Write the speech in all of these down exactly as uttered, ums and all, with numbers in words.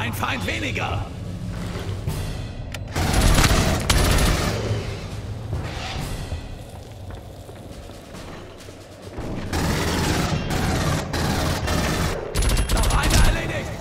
Ein Feind weniger! Noch einer erledigt!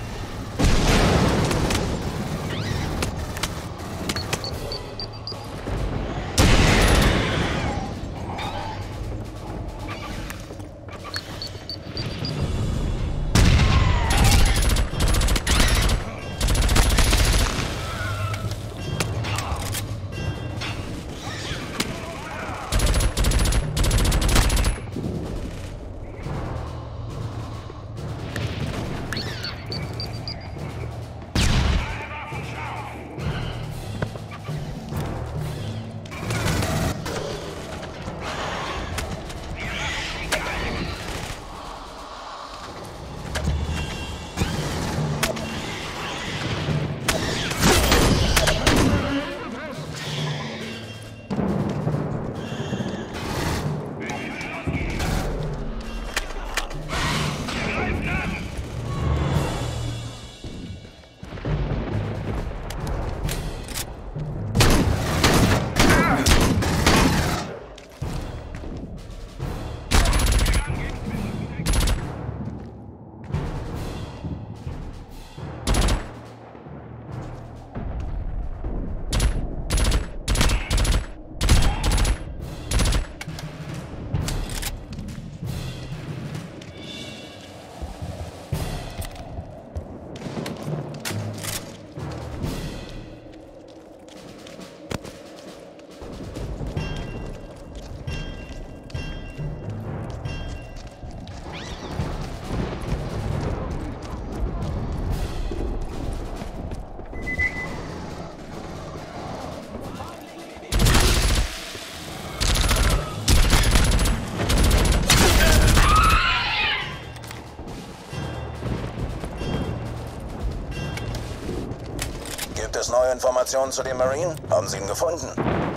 Gibt es neue Informationen zu dem Marine? Haben Sie ihn gefunden?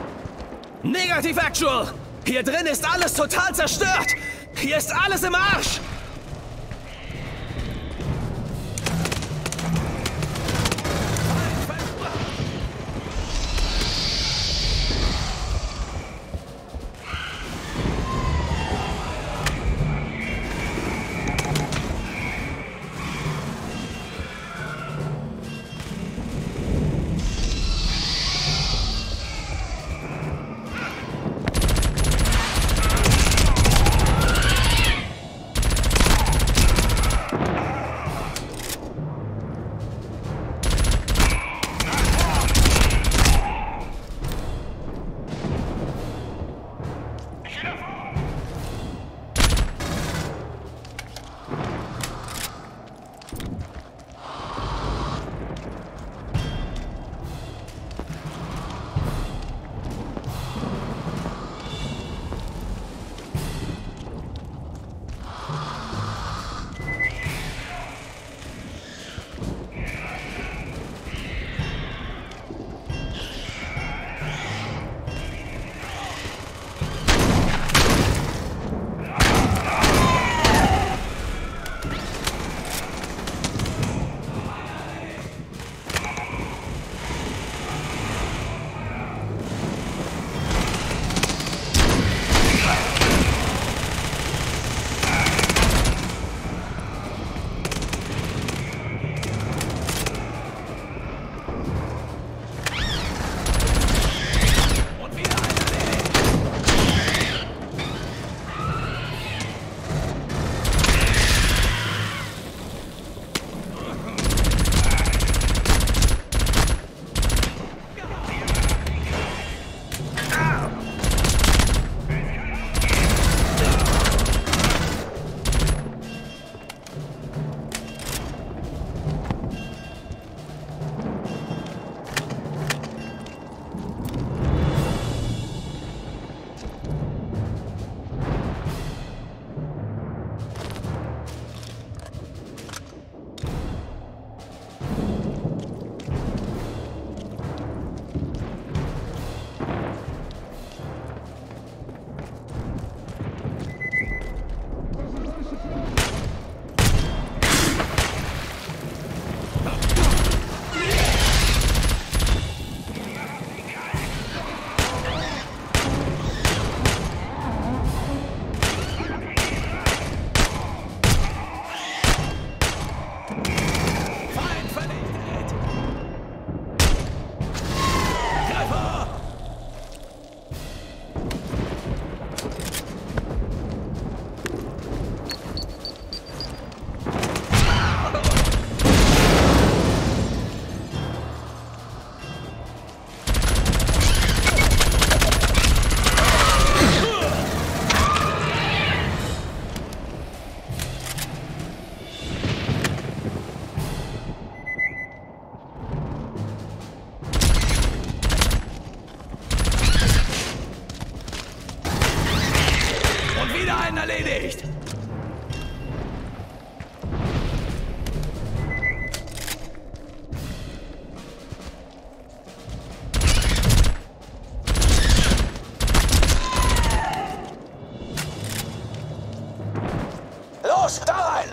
Negativ, Actual! Hier drin ist alles total zerstört! Hier ist alles im Arsch! Los, da rein!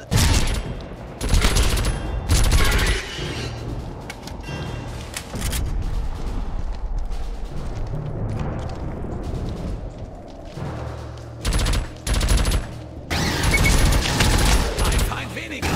Ein Feind weniger!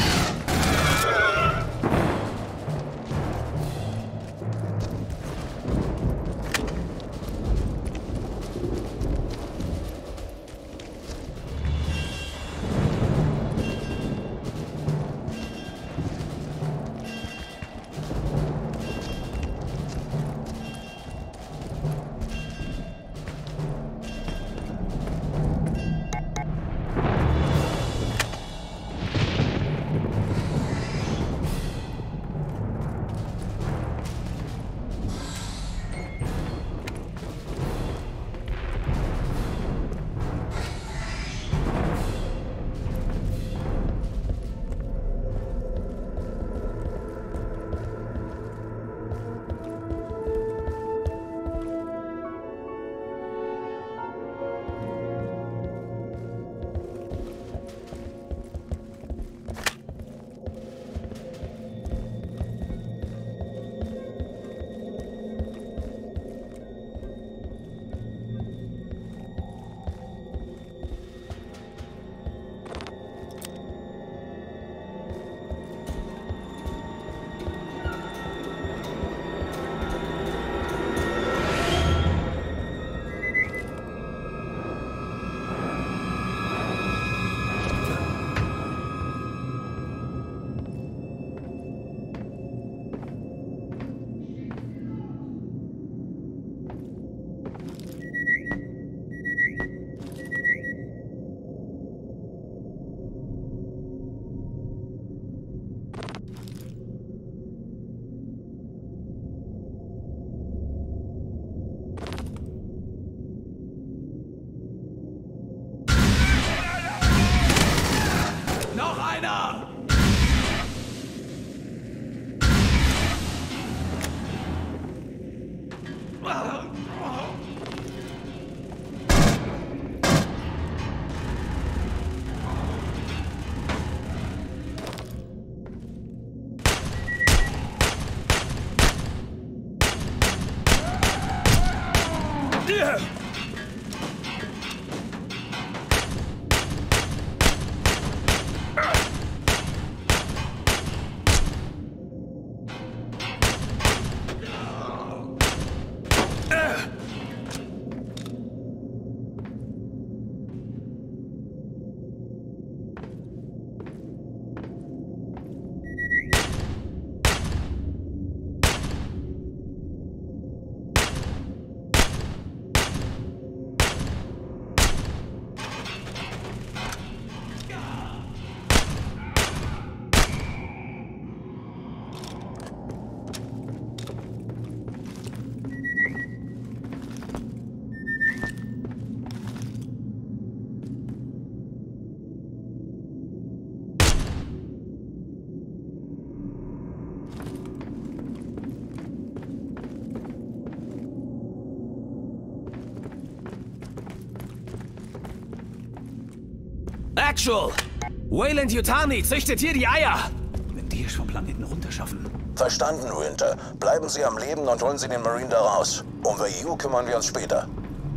Actual! Wayland Yutani züchtet hier die Eier! Wenn die es vom Planeten runterschaffen. Verstanden, Winter. Bleiben Sie am Leben und holen Sie den Marine da raus. Um V U kümmern wir uns später.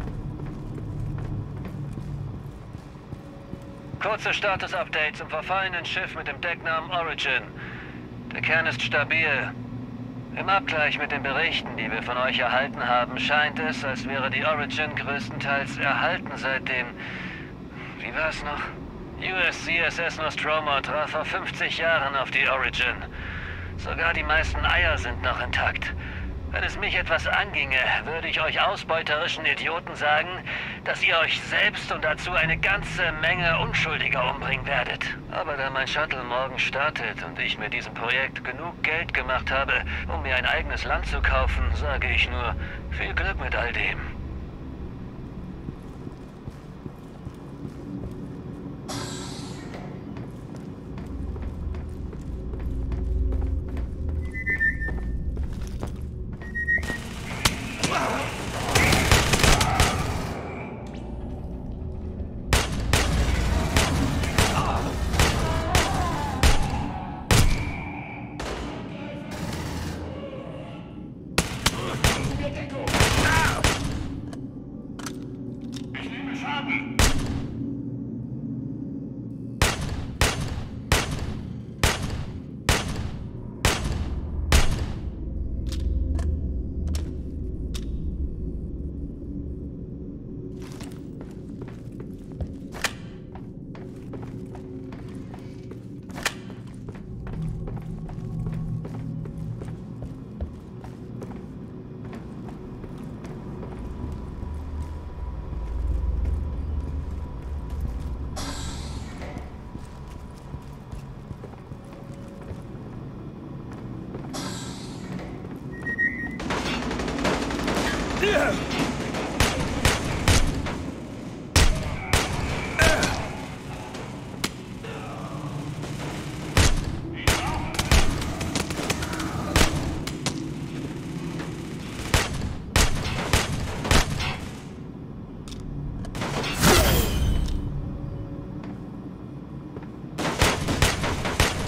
Kurze Status-Update zum verfallenen Schiff mit dem Decknamen Origin. Der Kern ist stabil. Im Abgleich mit den Berichten, die wir von euch erhalten haben, scheint es, als wäre die Origin größtenteils erhalten seit dem... Wie war's noch? U S C S S Nostromo traf vor fünfzig Jahren auf die Origin. Sogar die meisten Eier sind noch intakt. Wenn es mich etwas anginge, würde ich euch ausbeuterischen Idioten sagen, dass ihr euch selbst und dazu eine ganze Menge Unschuldiger umbringen werdet. Aber da mein Shuttle morgen startet und ich mit diesem Projekt genug Geld gemacht habe, um mir ein eigenes Land zu kaufen, sage ich nur, viel Glück mit all dem.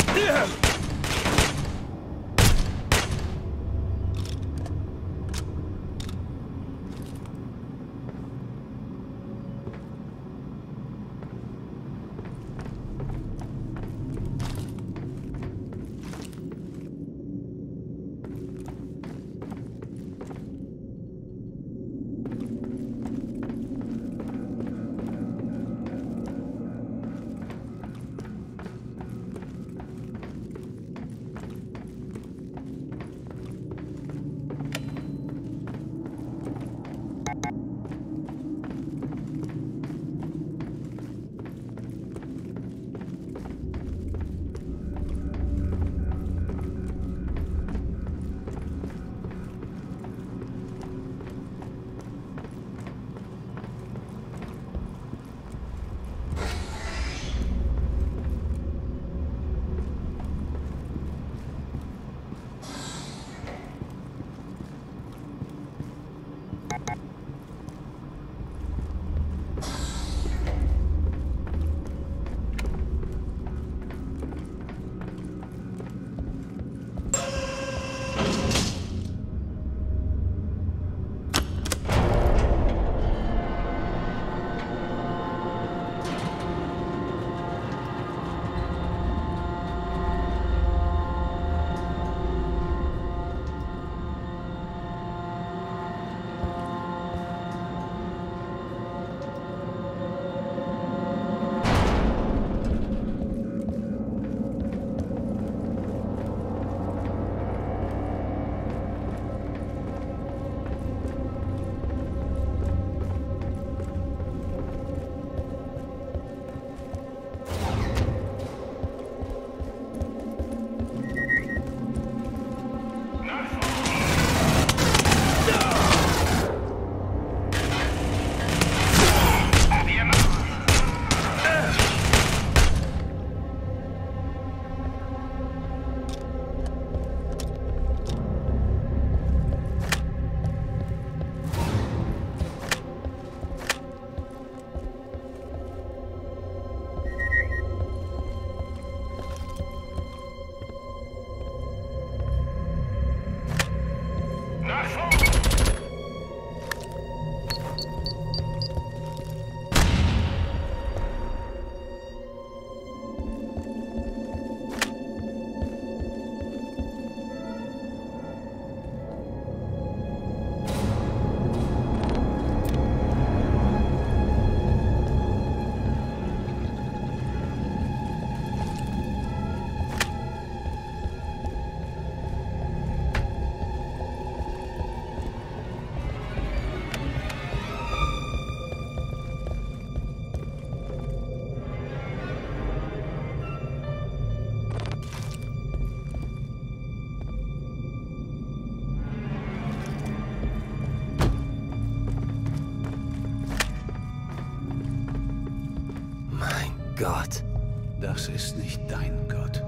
Gott. Das ist nicht dein Gott.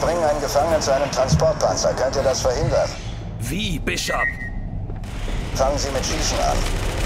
bringen einen Gefangenen zu einem Transportpanzer. Könnt ihr das verhindern? Wie, Bishop? Fangen Sie mit Schießen an.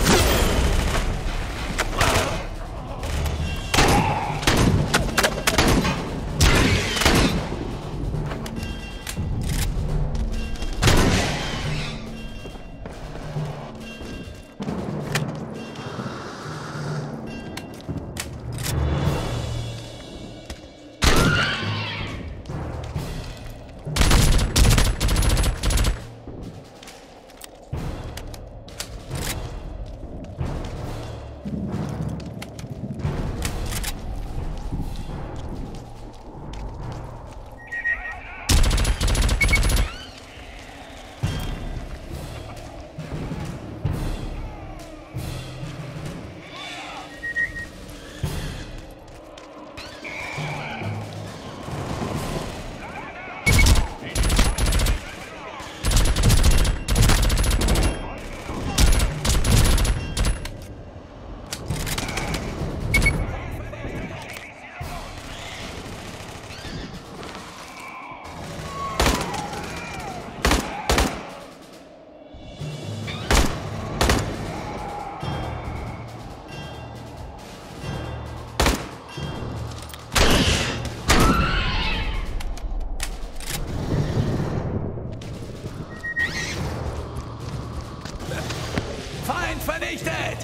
Feind vernichtet!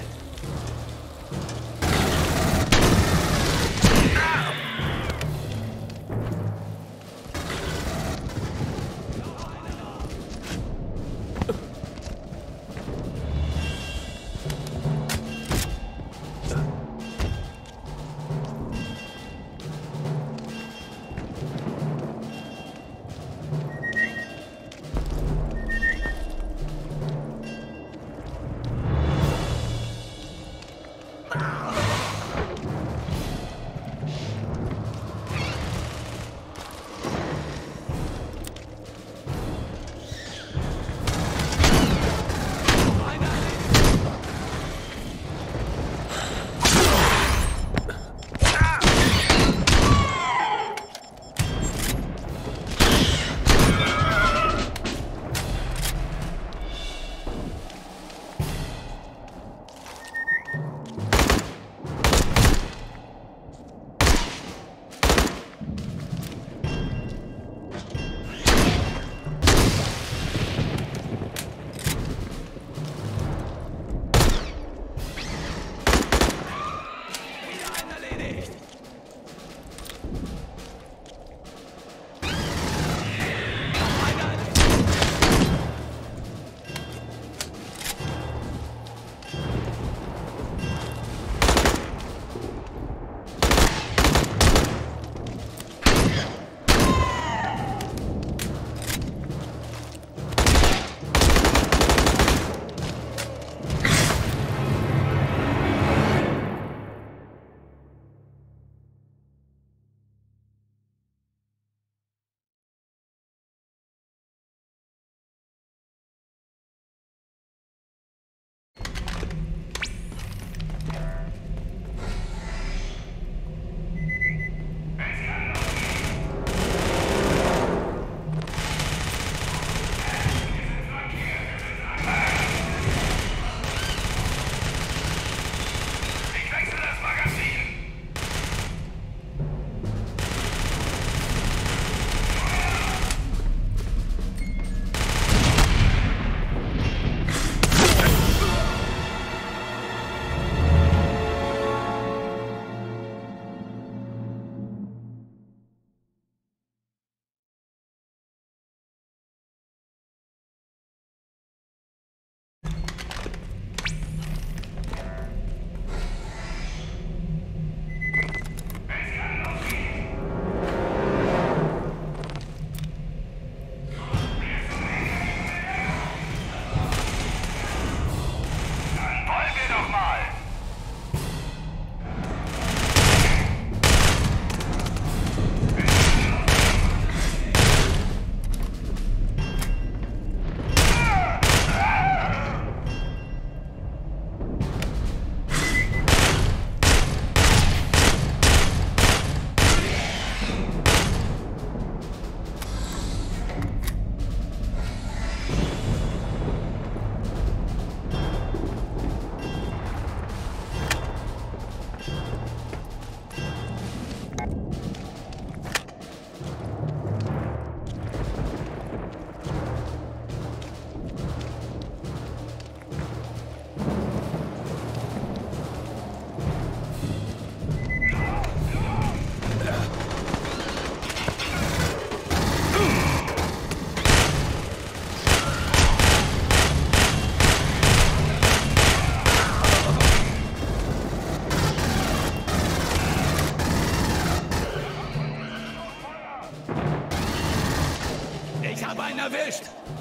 hab einen erwischt!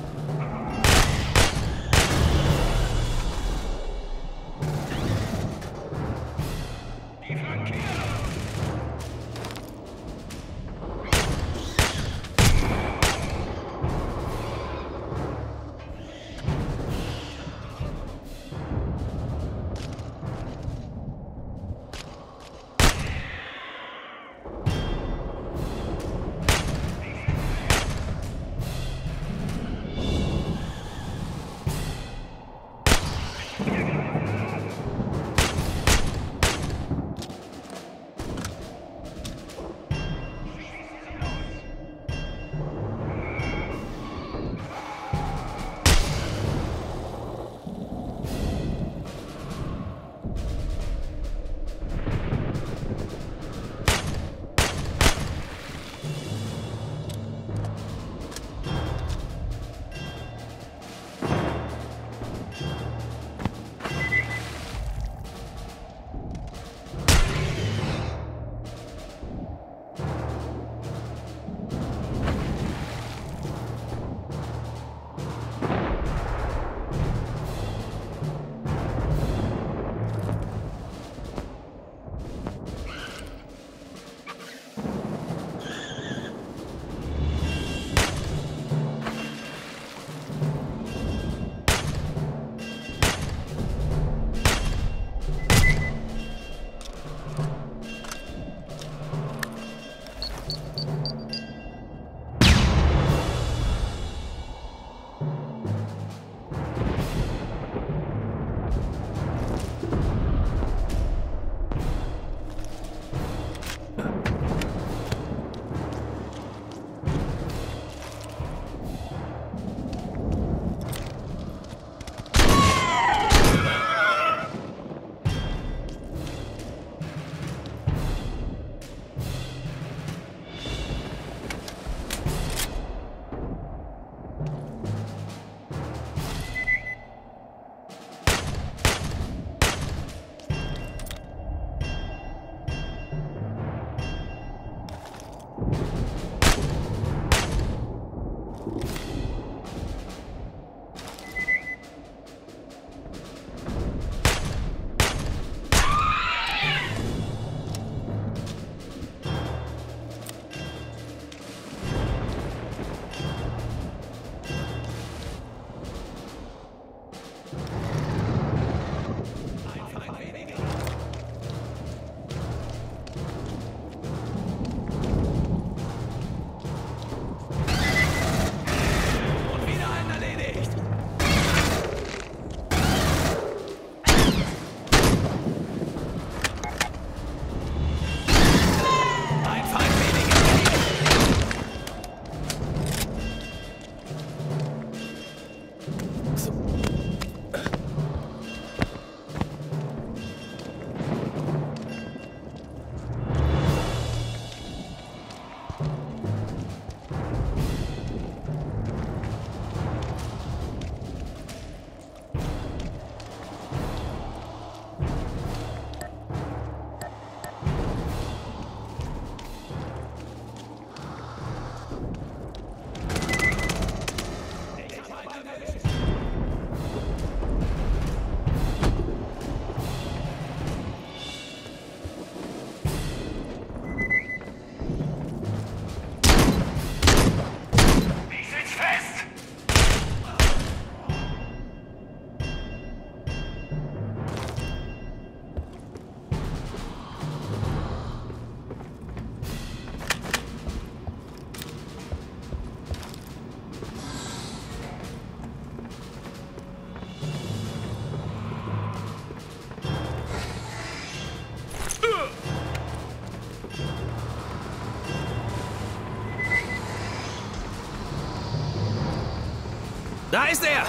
Da ist er!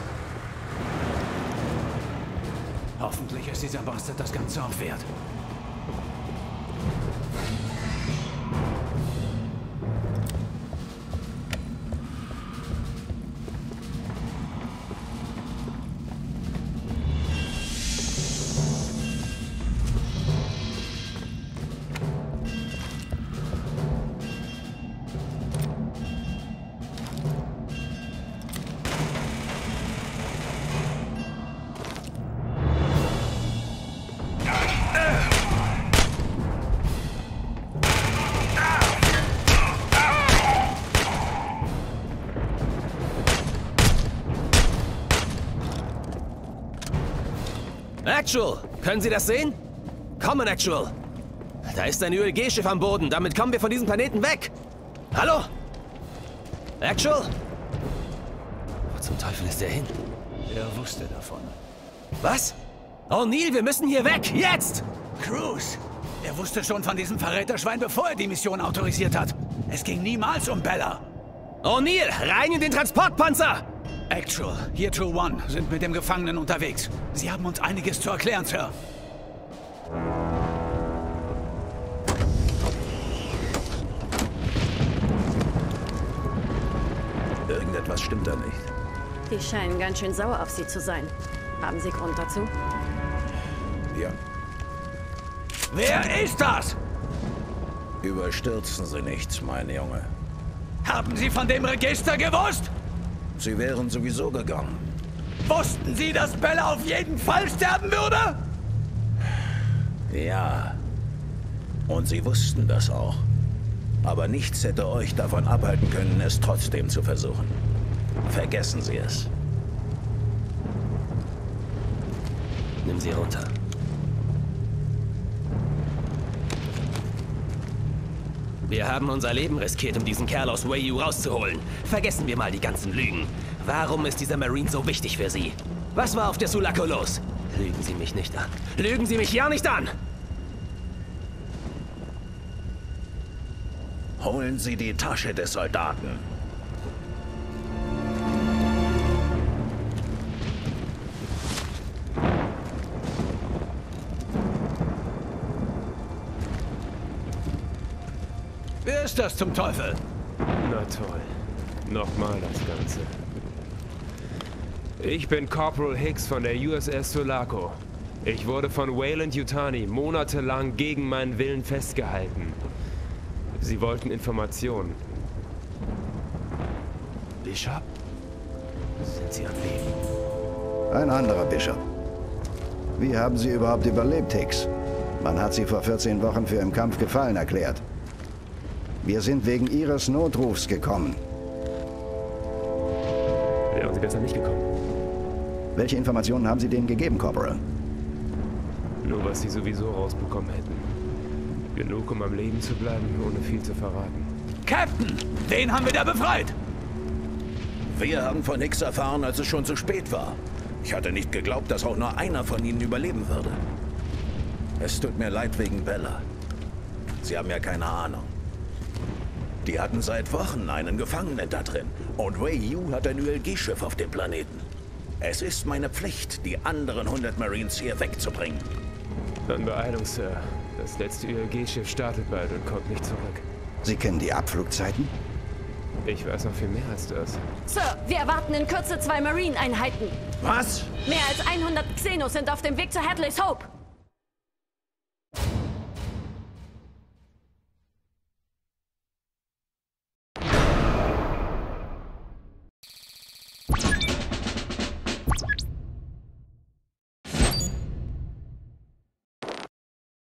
Hoffentlich ist dieser Bastard das Ganze auch wert. Actual, können Sie das sehen? Kommen, Actual. Da ist ein U L G-Schiff am Boden. Damit kommen wir von diesem Planeten weg. Hallo? Actual? Wo zum Teufel ist der hin? Er wusste davon. Was? O'Neill, wir müssen hier weg! Jetzt! Cruz! Er wusste schon von diesem Verräterschwein, bevor er die Mission autorisiert hat. Es ging niemals um Bella. O'Neill, rein in den Transportpanzer! Actual, hier True One, sind mit dem Gefangenen unterwegs. Sie haben uns einiges zu erklären, Sir. Irgendetwas stimmt da nicht. Die scheinen ganz schön sauer auf Sie zu sein. Haben Sie Grund dazu? Ja. Wer ist das? Überstürzen Sie nichts, mein Junge. Haben Sie von dem Register gewusst? Sie wären sowieso gegangen. Wussten Sie, dass Bella auf jeden Fall sterben würde? Ja. Und Sie wussten das auch. Aber nichts hätte euch davon abhalten können, es trotzdem zu versuchen. Vergessen Sie es. Nimm sie runter. Wir haben unser Leben riskiert, um diesen Kerl aus Wei Yu rauszuholen. Vergessen wir mal die ganzen Lügen. Warum ist dieser Marine so wichtig für Sie? Was war auf der Sulaco los? Lügen Sie mich nicht an. Lügen Sie mich ja nicht an! Holen Sie die Tasche des Soldaten. Wer ist das zum Teufel? Na toll. Nochmal das Ganze. Ich bin Corporal Hicks von der U S S Sulaco. Ich wurde von Wayland Yutani monatelang gegen meinen Willen festgehalten. Sie wollten Informationen. Bishop? Sind Sie am Leben? Ein anderer Bishop. Wie haben Sie überhaupt überlebt, Hicks? Man hat Sie vor vierzehn Wochen für im Kampf gefallen erklärt. Wir sind wegen Ihres Notrufs gekommen. Wären Sie besser nicht gekommen? Welche Informationen haben Sie denen gegeben, Corporal? Nur was Sie sowieso rausbekommen hätten. Genug, um am Leben zu bleiben, ohne viel zu verraten. Captain, den haben wir da befreit. Wir haben von Hicks erfahren, als es schon zu spät war. Ich hatte nicht geglaubt, dass auch nur einer von Ihnen überleben würde. Es tut mir leid wegen Bella. Sie haben ja keine Ahnung. Die hatten seit Wochen einen Gefangenen da drin. Und Wei Yu hat ein U L G-Schiff auf dem Planeten. Es ist meine Pflicht, die anderen hundert Marines hier wegzubringen. Dann Beeilung, Sir. Das letzte U L G-Schiff startet bald und kommt nicht zurück. Sie kennen die Abflugzeiten? Ich weiß noch viel mehr als das. Sir, wir erwarten in Kürze zwei Marine-Einheiten. Was? Mehr als hundert Xenos sind auf dem Weg zu Hadley's Hope.